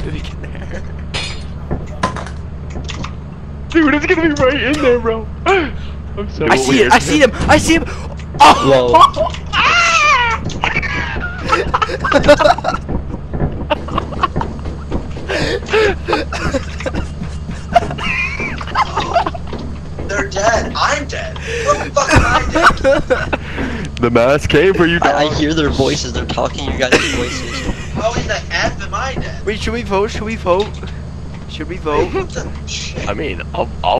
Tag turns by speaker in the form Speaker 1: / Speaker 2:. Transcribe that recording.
Speaker 1: Did he get there?
Speaker 2: Dude, it's gonna be right in there, bro. I'm so
Speaker 1: I see
Speaker 2: weird.
Speaker 1: it! I see him! I see him! Oh!
Speaker 3: They're dead. I'm dead. What the fuck am I dead?
Speaker 2: The mask came for you, dog.
Speaker 4: I hear their voices. They're talking your guys' voices.
Speaker 3: How in the F am I dead?
Speaker 1: Wait, should we vote? Should we vote? Should we vote?
Speaker 3: What the shit?
Speaker 2: I mean, I'll